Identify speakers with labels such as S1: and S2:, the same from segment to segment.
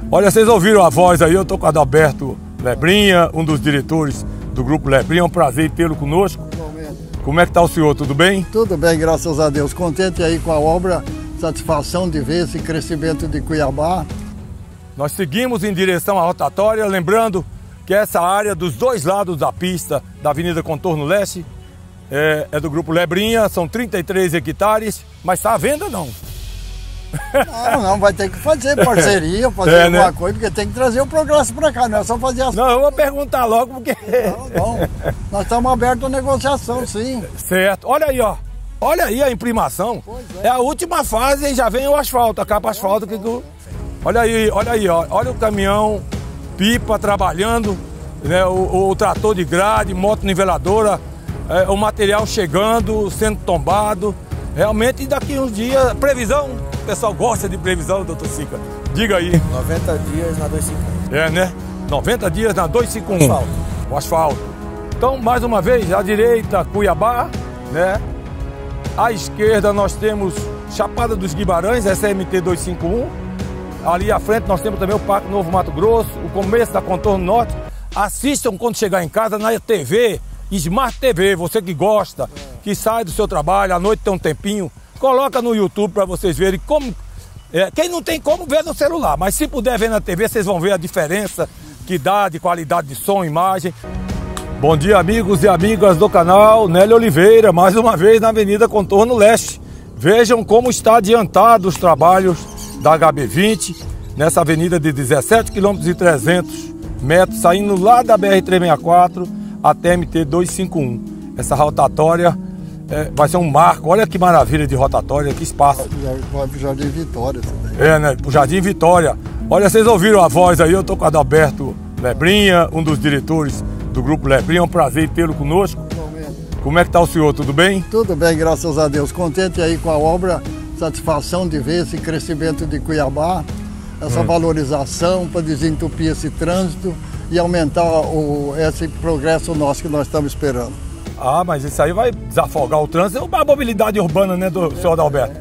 S1: Olha, vocês ouviram a voz aí, eu tô com o Adalberto Lebrinha, um dos diretores do Grupo Lebrinha, é um prazer tê-lo conosco. Como é que tá o senhor, tudo bem?
S2: Tudo bem, graças a Deus. Contente aí com a obra, satisfação de ver esse crescimento de Cuiabá.
S1: Nós seguimos em direção à rotatória, lembrando que essa área dos dois lados da pista da Avenida Contorno Leste é do Grupo Lebrinha, são 33 hectares, mas está à venda não?
S2: Não, vai ter que fazer parceria, fazer alguma coisa, porque tem que trazer o progresso para cá, não é só fazer as...
S1: Não, eu vou perguntar logo porque...
S2: Não, nós estamos abertos à negociação, sim.
S1: Certo, olha aí, ó, olha aí a imprimação, é a última fase e já vem o asfalto, a capa asfalto que tu... Olha aí, ó, olha o caminhão, pipa trabalhando, né, o trator de grade, moto niveladora, o material chegando, sendo tombado, realmente daqui uns dias, previsão... O pessoal gosta de previsão, doutor Sica. Diga aí.
S3: 90 dias na 251.
S1: É, né? 90 dias na 251.
S3: Asfalto.
S1: O asfalto. Então, mais uma vez, à direita, Cuiabá, né? À esquerda nós temos Chapada dos Guimarães, essa é MT 251. Ali à frente nós temos também o Parque Novo Mato Grosso, o começo da Contorno Norte. Assistam quando chegar em casa na TV, Smart TV, você que gosta, que sai do seu trabalho, à noite tem um tempinho. Coloca no YouTube para vocês verem como... quem não tem como ver no celular, mas se puder ver na TV, vocês vão ver a diferença que dá de qualidade de som, imagem. Bom dia, amigos e amigas do canal Nélio Oliveira, mais uma vez na Avenida Contorno Leste. Vejam como está adiantado os trabalhos da HB20, nessa avenida de 17 km e 300 metros, saindo lá da BR-364 até MT 251. Essa rotatória... vai ser um marco, olha que maravilha de rotatória, que espaço.
S2: Vai pro Jardim Vitória também.
S1: Né, pro Jardim Vitória. Olha, vocês ouviram a voz aí, eu tô com o Adalberto Lebrinha, um dos diretores do Grupo Lebrinha, é um prazer tê-lo conosco. Como é que tá o senhor, tudo bem?
S2: Tudo bem, graças a Deus. Contente aí com a obra, satisfação de ver esse crescimento de Cuiabá, essa valorização para desentupir esse trânsito e aumentar esse progresso nosso que nós estamos esperando.
S1: Ah, mas isso aí vai desafogar o trânsito, a mobilidade urbana, né, do senhor Adalberto?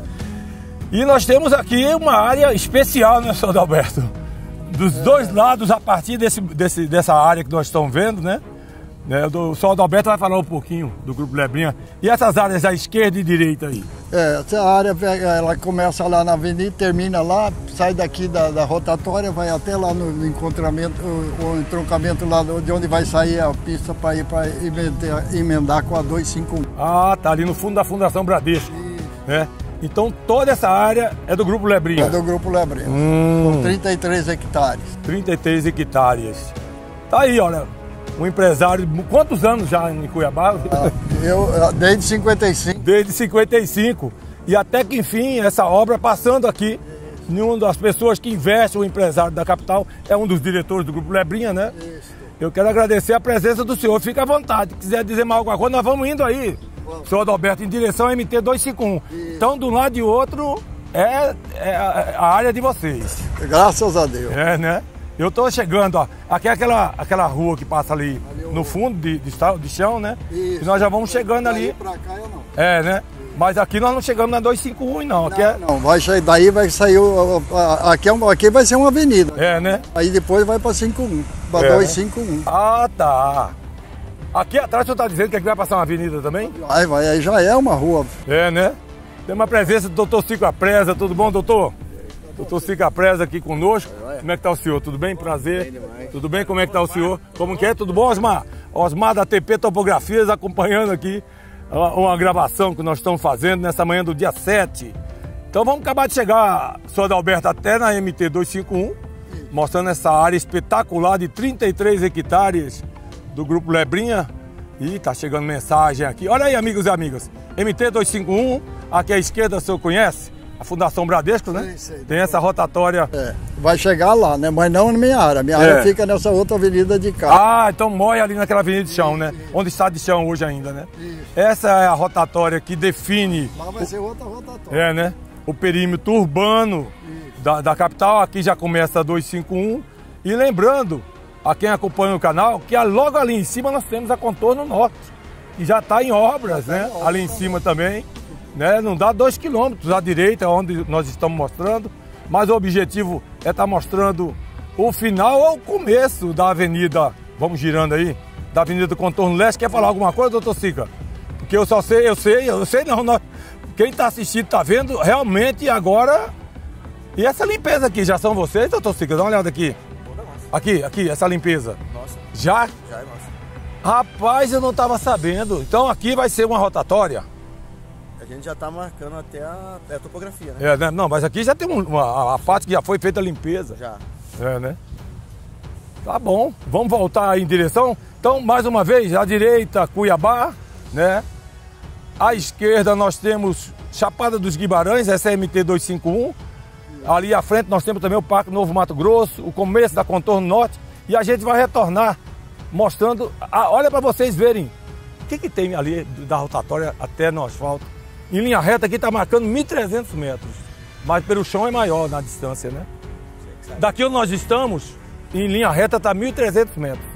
S1: E nós temos aqui uma área especial, né, senhor Adalberto? Dos dois lados, a partir dessa área que nós estamos vendo, né? O senhor Adalberto vai falar um pouquinho do Grupo Lebrinha. E essas áreas à esquerda e direita aí?
S2: Essa área, ela começa lá na avenida, termina lá, sai daqui da rotatória, vai até lá no encontramento, o entroncamento lá de onde vai sair a pista para ir para emendar com a 251.
S1: Ah, tá ali no fundo da Fundação Bradesco, né? Então toda essa área é do Grupo Lebrinha?
S2: É do Grupo Lebrinha, com 33 hectares.
S1: 33 hectares. Tá aí, olha, um empresário, quantos anos já em Cuiabá?
S2: Eu desde 55.
S1: Desde 55. E até que enfim, essa obra passando aqui, uma das pessoas que investe, o empresário da capital, é um dos diretores do Grupo Lebrinha, né?
S2: Isso.
S1: Eu quero agradecer a presença do senhor, fica à vontade, se quiser dizer mais alguma coisa, nós vamos indo aí. Senhor Adalberto, em direção ao MT 251. Isso. Então, de um lado e do outro, é a área de vocês.
S2: Graças a Deus.
S1: É, né? Eu tô chegando, ó, aqui é aquela rua que passa ali no fundo de chão, né?
S2: Isso.
S1: E nós já vamos chegando ali.
S2: Pra cá eu não.
S1: É, né? Mas aqui nós não chegamos na 251 não. Aqui
S2: não, vai sair, daí vai sair, aqui vai ser uma avenida.
S1: É, né?
S2: Aí depois vai para 51, para 251.
S1: Né? Ah, tá. Aqui atrás o senhor tá dizendo que aqui vai passar uma avenida também?
S2: Aí já é uma rua.
S1: É, né? Tem uma presença do doutor Sica Preza, tudo bom, doutor? Doutor Sica Preza aqui conosco. Como é que tá o senhor? Tudo bem? Prazer. Tudo bem? Como é que tá o senhor? Como que é? Tudo bom, Osmar? Osmar da TP Topografias acompanhando aqui uma gravação que nós estamos fazendo nessa manhã do dia 7. Então vamos acabar de chegar, senhor Adalberto, até na MT 251, mostrando essa área espetacular de 33 hectares do Grupo Lebrinha. E tá chegando mensagem aqui. Olha aí, amigos e amigas. MT 251, aqui à esquerda o senhor conhece? A Fundação Bradesco, né? Sei. Tem essa rotatória.
S2: Vai chegar lá, né? Mas não na minha área. Minha área fica nessa outra avenida de cá.
S1: Ah, então mói ali naquela avenida de chão, né? Onde está de chão hoje ainda, né?
S2: Isso.
S1: Essa é a rotatória que define...
S2: Mas vai ser outra rotatória.
S1: É, né? O perímetro urbano da capital. Aqui já começa a 251. E lembrando, a quem acompanha o canal, que logo ali em cima nós temos a Contorno Norte. Que já está em obras, né? Ali em cima também. Né? Não dá 2 quilômetros à direita, onde nós estamos mostrando, mas o objetivo é estar mostrando o final ou o começo da avenida, vamos girando aí, da Avenida Contorno Leste. Quer falar alguma coisa, doutor Sica? Porque eu só sei, eu sei não, quem está assistindo está vendo realmente agora. E essa limpeza aqui, já são vocês, doutor Sica? Dá uma olhada aqui. Aqui, essa limpeza.
S3: Nossa.
S1: Já?
S3: Já é nossa.
S1: Rapaz, eu não estava sabendo. Então aqui vai ser uma rotatória?
S3: A gente já está marcando até a topografia, né?
S1: Né? Não, mas aqui já tem a parte que já foi feita a limpeza.
S3: Já.
S1: Né? Tá bom, vamos voltar em direção. Então, mais uma vez, à direita, Cuiabá, né? À esquerda nós temos Chapada dos Guimarães, SMT 251. Ali à frente nós temos também o Parque Novo Mato Grosso, o começo da Contorno Norte. E a gente vai retornar mostrando, olha para vocês verem o que tem ali da rotatória até no asfalto. Em linha reta aqui está marcando 1.300 metros, mas pelo chão é maior na distância, né? Daqui onde nós estamos, em linha reta está 1.300 metros.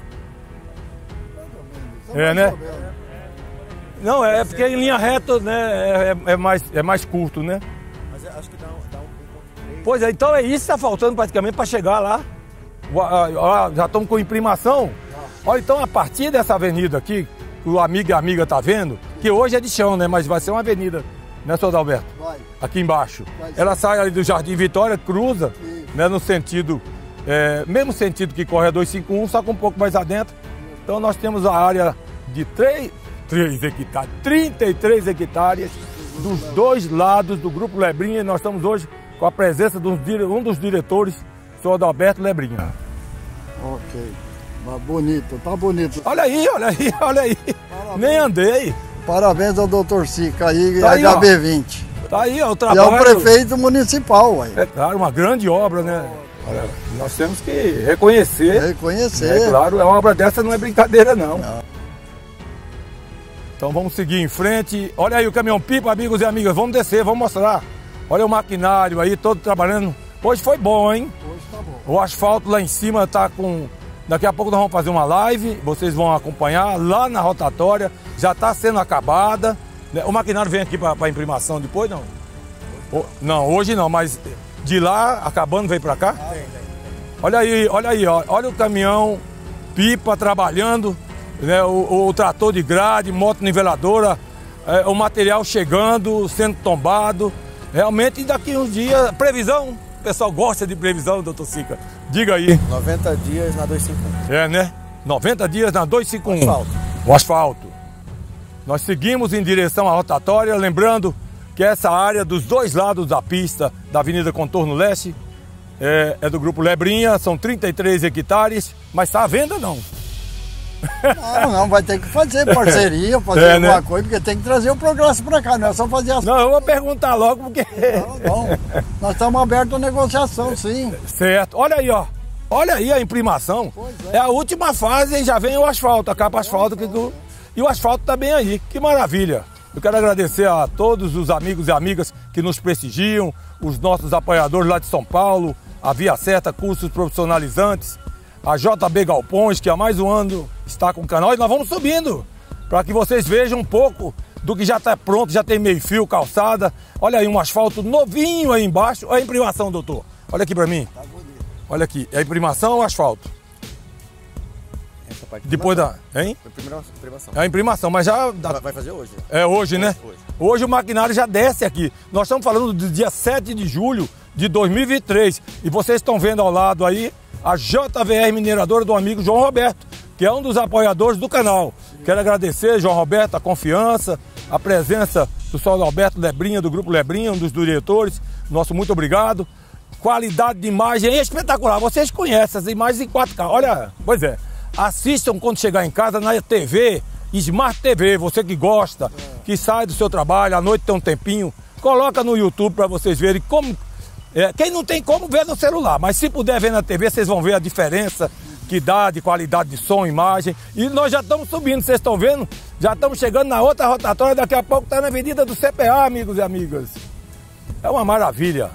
S1: Né? Não, é porque em linha reta, né, é mais curto, né?
S3: Mas acho que dá um 1.3.
S1: Pois é, então é isso que está faltando praticamente para chegar lá. Já estamos com imprimação. Olha, então a partir dessa avenida aqui, que o amigo e a amiga tá vendo, que hoje é de chão, né? Mas vai ser uma avenida, né, senhor Adalberto?
S2: Vai.
S1: Aqui embaixo. Ela sai ali do Jardim Vitória, cruza, né, no sentido, mesmo sentido que corre a 251, só que um pouco mais adentro. Então nós temos a área de 33 hectares dos dois lados do Grupo Lebrinha. E nós estamos hoje com a presença de um dos diretores, o senhor Adalberto Lebrinha.
S2: Ok. Tá bonito.
S1: Olha aí.
S2: Parabéns.
S1: Nem andei.
S2: Parabéns ao doutor Sica aí,
S1: Tá aí,
S2: HB20.
S1: Tá aí, ó, o
S2: E
S1: trabalho.
S2: é o prefeito municipal, ué.
S1: É claro, uma grande obra, né? Olha, nós temos que reconhecer.
S2: Reconhecer.
S1: É claro, uma obra dessa não é brincadeira, não. Então vamos seguir em frente. Olha aí o caminhão-pipa, amigos e amigas. Vamos descer, vamos mostrar. Olha o maquinário aí, todo trabalhando. Hoje foi bom, hein?
S2: Hoje tá bom.
S1: O asfalto lá em cima tá com... Daqui a pouco nós vamos fazer uma live, vocês vão acompanhar lá na rotatória. Já está sendo acabada. O maquinário vem aqui para imprimação depois, não? Não, hoje não, mas de lá, acabando, vem para cá? Olha aí, ó. Olha o caminhão, pipa trabalhando, né? O trator de grade, moto niveladora, o material chegando, sendo tombado. Realmente, daqui uns dias, previsão. O pessoal gosta de previsão, doutor Sica. Diga aí.
S3: 90 dias na 251.
S1: Né? 90 dias na 251.
S3: Asfalto.
S1: O asfalto. Nós seguimos em direção à rotatória, lembrando que essa área dos dois lados da pista da Avenida Contorno Leste é do Grupo Lebrinha, são 33 hectares, mas está à venda não?
S2: Não, vai ter que fazer parceria, fazer alguma coisa, porque tem que trazer o progresso para cá, não é só fazer as...
S1: Não, eu vou perguntar logo, porque...
S2: Não, nós estamos abertos à negociação, sim.
S1: Certo, olha aí, ó. Olha aí a imprimação. É a última fase e já vem o asfalto, a capa asfalto. E o asfalto tá bem aí, que maravilha. Eu quero agradecer a todos os amigos e amigas que nos prestigiam, os nossos apoiadores lá de São Paulo, a Via Certa Cursos Profissionalizantes, a JB Galpões, que há mais um ano está com o canal, e nós vamos subindo, para que vocês vejam um pouco do que já está pronto, já tem meio fio, calçada. Olha aí um asfalto novinho aí embaixo. Olha a imprimação, doutor. Olha aqui para mim.
S2: Tá bonito.
S1: Olha aqui, é a imprimação ou asfalto?
S3: Essa parte
S1: Depois da... Hein?
S3: Imprimação.
S1: É a imprimação, mas já...
S3: Vai fazer hoje.
S1: É hoje, né?
S3: Hoje.
S1: Hoje o maquinário já desce aqui. Nós estamos falando do dia 7 de julho de 2023. E vocês estão vendo ao lado aí a JVR Mineradora do amigo João Roberto, que é um dos apoiadores do canal. Quero agradecer, João Roberto, a confiança, a presença do senhor Alberto Lebrinha, do Grupo Lebrinha, um dos diretores. Nosso muito obrigado. Qualidade de imagem é espetacular. Vocês conhecem as imagens em 4K. Olha, pois é. Assistam quando chegar em casa na TV, Smart TV, você que gosta, que sai do seu trabalho, à noite tem um tempinho, coloca no YouTube para vocês verem como... quem não tem como ver no celular, mas se puder ver na TV, vocês vão ver a diferença que dá de qualidade de som, imagem. E nós já estamos subindo, vocês estão vendo? Já estamos chegando na outra rotatória, daqui a pouco está na Avenida do CPA, amigos e amigas. É uma maravilha.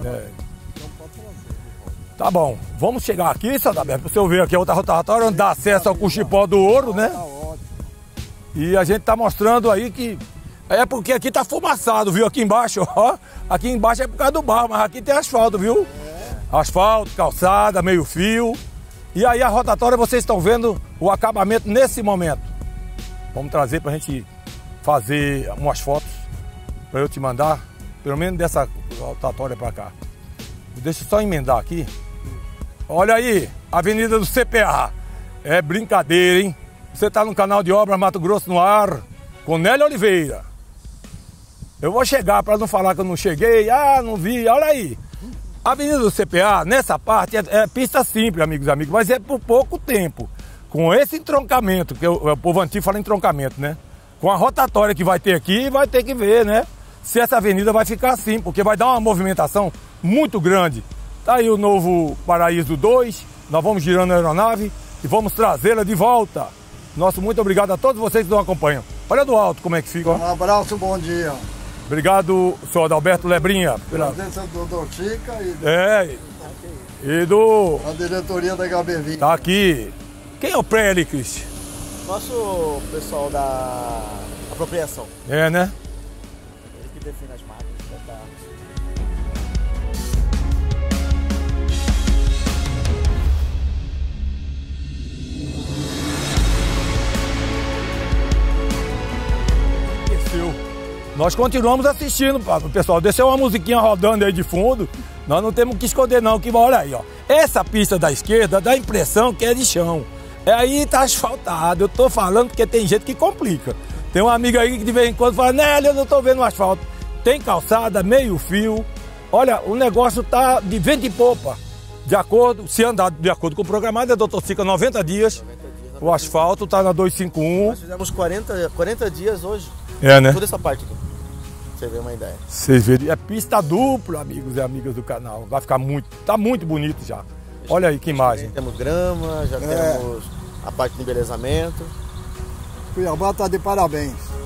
S1: Tá bom, vamos chegar aqui, seu Adalberto, para você ver aqui a outra rotatória, onde dá acesso ao Cuchipó do Ouro, né? E a gente tá mostrando aí que... É porque aqui tá fumaçado, viu? Aqui embaixo, ó. Aqui embaixo é por causa do barro, mas aqui tem asfalto, viu? asfalto, calçada, meio fio. E aí a rotatória vocês estão vendo o acabamento nesse momento. Vamos trazer para a gente fazer umas fotos para eu te mandar, pelo menos dessa rotatória para cá. Deixa eu só emendar aqui. Olha aí, Avenida do CPA. É brincadeira, hein? Você está no canal de Obras Mato Grosso no ar, com Nélio Oliveira. Eu vou chegar para não falar que eu não cheguei, não vi, olha aí. A Avenida do CPA, nessa parte, é pista simples, amigos, mas é por pouco tempo. Com esse entroncamento, que o povo antigo fala entroncamento, né? Com a rotatória que vai ter aqui, vai ter que ver, né? Se essa avenida vai ficar assim, porque vai dar uma movimentação muito grande. Tá aí o novo Paraíso 2, nós vamos girando a aeronave e vamos trazê-la de volta. Nosso muito obrigado a todos vocês que nos acompanham. Olha do alto como é que fica, ó.
S2: Um abraço, bom dia.
S1: Obrigado, senhor Adalberto Lebrinha.
S2: Presença do Dr. Chica
S1: e do...
S2: a diretoria da HB20.
S1: Tá aqui. Quem é o pré ali, Cris?
S3: Nosso pessoal da apropriação.
S1: É, né?
S3: Ele que define as máquinas.
S1: Nós continuamos assistindo, pessoal. Desceu uma musiquinha rodando aí de fundo. Nós não temos que esconder não, que olha aí, ó. Essa pista da esquerda dá a impressão que é de chão. Aí tá asfaltado. Eu tô falando porque tem gente que complica. Tem uma amiga aí que de vez em quando fala, Nélio, eu não tô vendo o asfalto. Tem calçada, meio fio. Olha, o negócio tá de vento e popa. De acordo, se andar de acordo com o programado, é doutor Cica 90 dias. O asfalto tá na 251.
S3: Nós fizemos 40 dias hoje.
S1: É, né?
S3: Toda essa parte aqui. Você vê uma ideia.
S1: Vocês verem, é pista dupla, amigos e amigas do canal. Vai ficar muito, tá muito bonito já. Olha aí que imagem.
S3: Temos grama, já temos a parte de embelezamento.
S2: Cuiabá está de parabéns.